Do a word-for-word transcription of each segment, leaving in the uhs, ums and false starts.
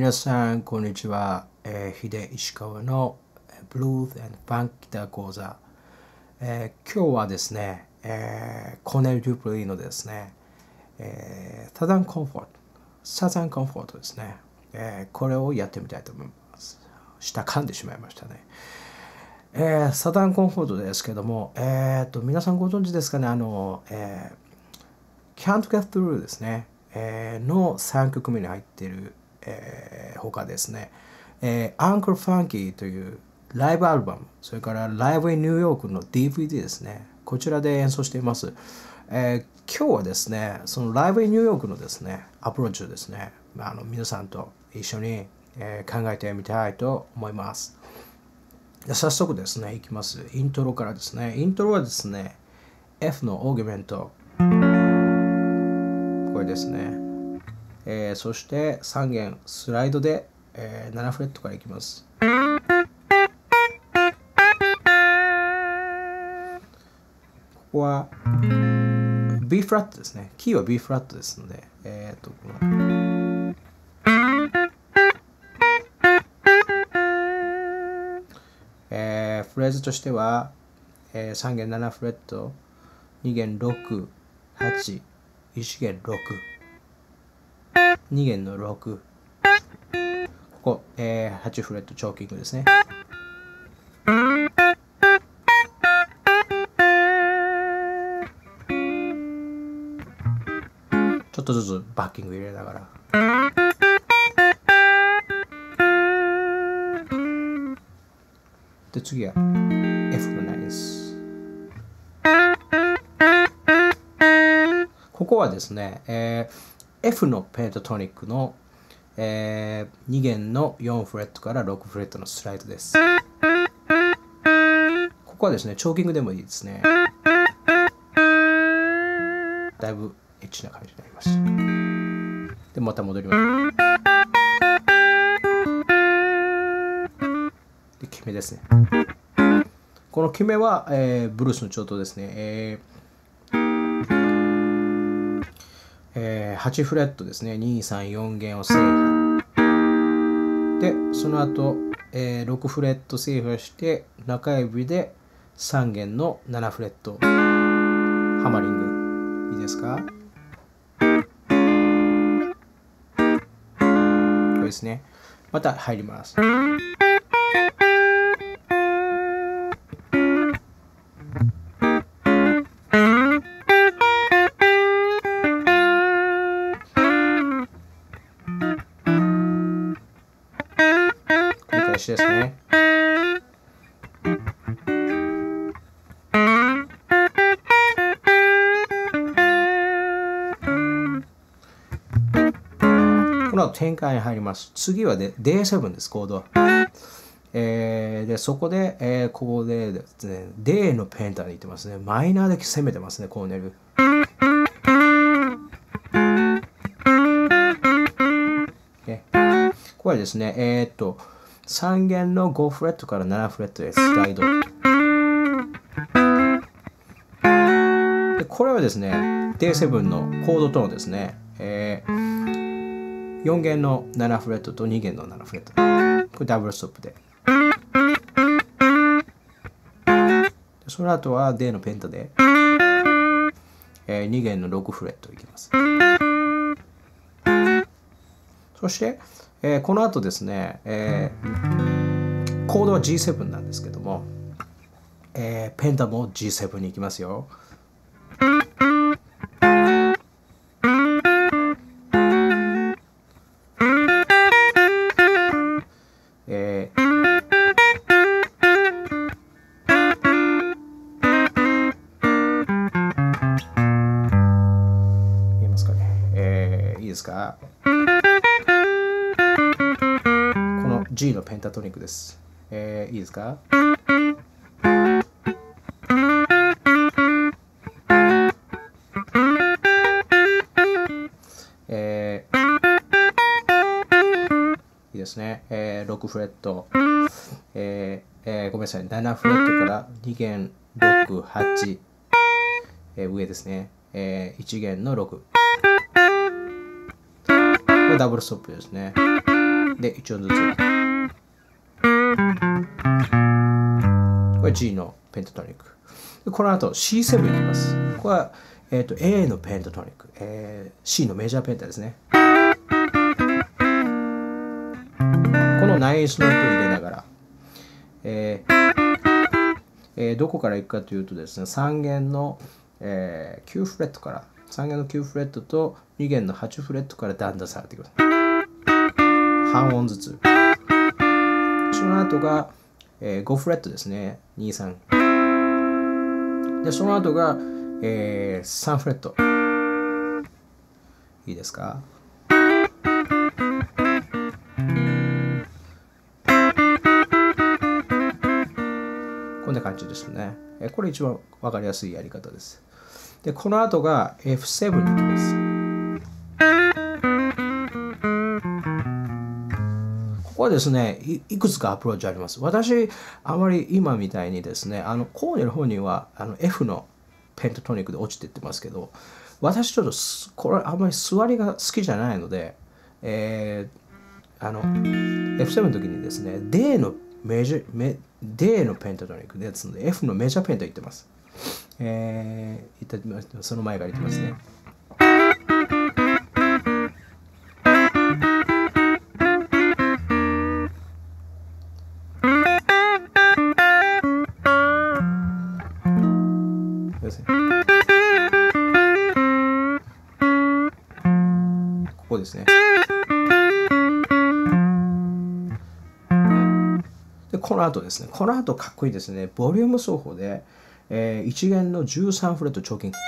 皆さん、こんにちは。えー、秀石川の Blues and Funk ギター講座。えー、今日はですね、えー、コーネル・デュプリーのですね、えー、サザンコンフォート、サザンコンフォートですね、えー。これをやってみたいと思います。下噛んでしまいましたね。えー、サザンコンフォートですけども、えー、と皆さんご存知ですかね、あの、えー、Can't Get Through ですね、えー、のさんきょくめに入っている、えー、他ですね、えー、Uncle Funky というライブアルバム、それからライブインニューヨークの ディーブイディー ですね、こちらで演奏しています。えー、今日はですね、そのライブインニューヨークのですね、アプローチをですね、あの皆さんと一緒に、えー、考えてみたいと思います。早速ですね、いきます。イントロからですね。イントロはですね、F のオーギュメント。これですね。えー、そしてさん弦、スライドで、えー、ななフレットからいきます。ここは B フラットですね。キーは B フラットですので、えーと、このえー、フレーズとしては、えー、さん弦ななフレット、に弦ろく、はち、いち弦ろく、に弦のろく、ここ、えー、はちフレットチョーキングですね。ちょっとずつバッキング入れながら。で、次は F のナインス。ここはですね、えー、F のペンタトニックの、えー、に弦のよんフレットからろくフレットのスライドです。ここはですね、チョーキングでもいいですね。だいぶエッチな感じになりました。で、また戻ります。で、決めですね。この決めは、えー、ブルースの調統ですね。えーえー、はちフレットですね。に、さん、よん弦を制覇。で、その後、えー、ろくフレット制覇して、中指でさん弦のななフレット。ハマリング。いいですか？これですね。また入ります。ですね。この後展開に入ります。次はで ディーセブン です、コード。えー、でそこで、えー、ここでですね、D のペンタに行ってますね。マイナーで攻めてますね、コーネル。ね、ここはですね、えー、っと、さん弦のごフレットからななフレットでスライド。でこれはですね、ディーセブン のコードトーンですね。えー、よん弦のななフレットとに弦のななフレット。これダブルストップで。その後は D のペンタで、えー、に弦のろくフレットいきます。そして、えー、この後ですね、えー、コードは ジーセブン なんですけども、えー、ペンタも ジーセブン に行きますよ。えー見えますかね、えー、いいですか？G のペンタトニックです。えー、いいですか？えー、いいですね。えー、ろくフレット。えーえー、ごめんなさい。ななフレットからに弦ろく、はち。えー、上ですね。えー、いち弦のろく。これダブルストップですね。 でいち音ずつ。これ G のペンタトニック。でこの後 シーセブン に行きます。これは、えー、と A のペンタトニック、えー、C のメジャーペンタですね。このナインスノートを入れながら、えーえー、どこから行くかというとですね、さん弦の、えー、きゅうフレットから、さん弦のきゅうフレットとに弦のはちフレットからだんだん下がっていきます。半音ずつ。その後が、えー、ごフレットですね。に、さん。で、その後が、えー、さんフレット。いいですか？こんな感じですね。これ一番わかりやすいやり方です。で、この後が エフセブン に行きます。ここはですね、い, いくつかアプローチあります。私、あまり今みたいにですね、あのコーネル本人はあの F のペンタトニックで落ちていってますけど、私ちょっとこれあんまり座りが好きじゃないので、えー、あの エフセブン の時にですね、D のメジャー、D のペンタトニックですので、F のメジャーペンタ言ってます。えー、言ってその前から言ってますね。ここですね。で、この後ですね、この後かっこいいですね。ボリューム奏法で、えー、いち弦のじゅうさんフレットチョーキング。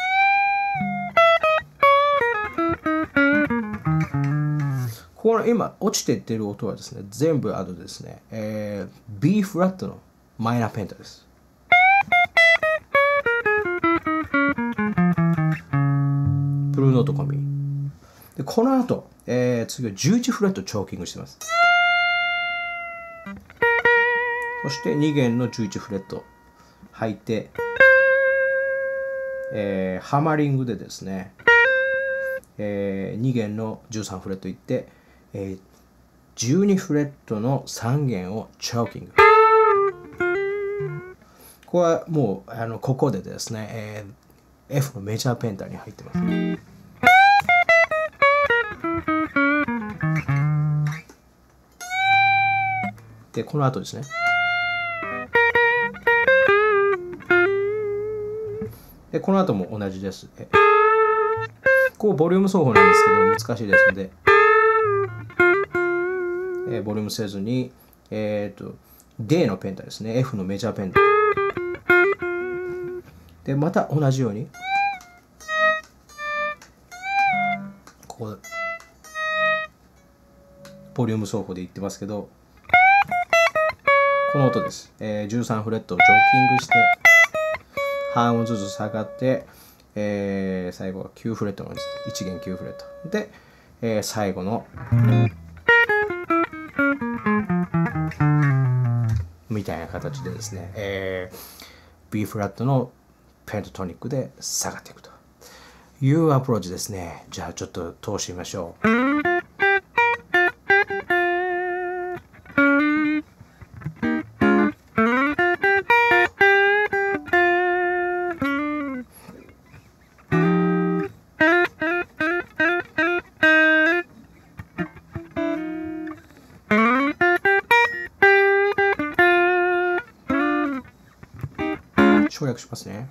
この今落ちていっている音はですね、全部あとですね、えー、B フラットのマイナーペンタです。ブルーノート込み。で、この後、えー、次はじゅういちフレットチョーキングしてます。そしてに弦のじゅういちフレット入って、えー、ハマリングでですね、えー、に弦のじゅうさんフレットいって、えー、じゅうにフレットのさん弦をチョーキング。ここはもうあのここでですね、えー、F のメジャーペンタに入ってます。で、この後ですね。で、この後も同じです。こうボリューム奏法なんですけど難しいですので、えー、ボリュームせずに、えー、と D のペンタですね。F のメジャーペンタ。で、また同じように、ここ、ボリューム奏法で言ってますけど、この音です。えー、じゅうさんフレットをチョーキングして、半音ずつ下がって、えー、最後はきゅうフレットのいち弦きゅうフレット。で、えー、最後の、みたいな形でですね、えー、B フラットのペンタトニックで下がっていくというアプローチですね。じゃあちょっと通してみましょう。省略しますね。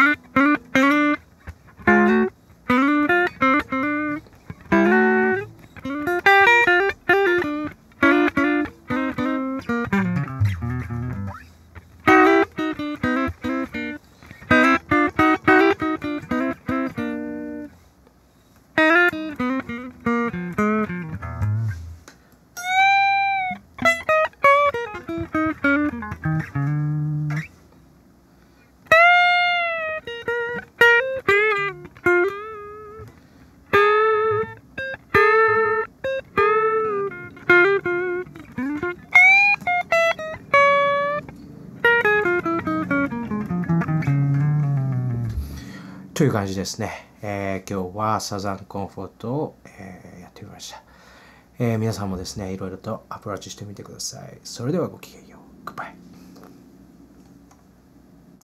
という感じですね。えー、今日はサザンコンフォートを、えー、やってみました。 えー皆さんもですね、いろいろとアプローチしてみてください。それではごきげんよう。グッバイ。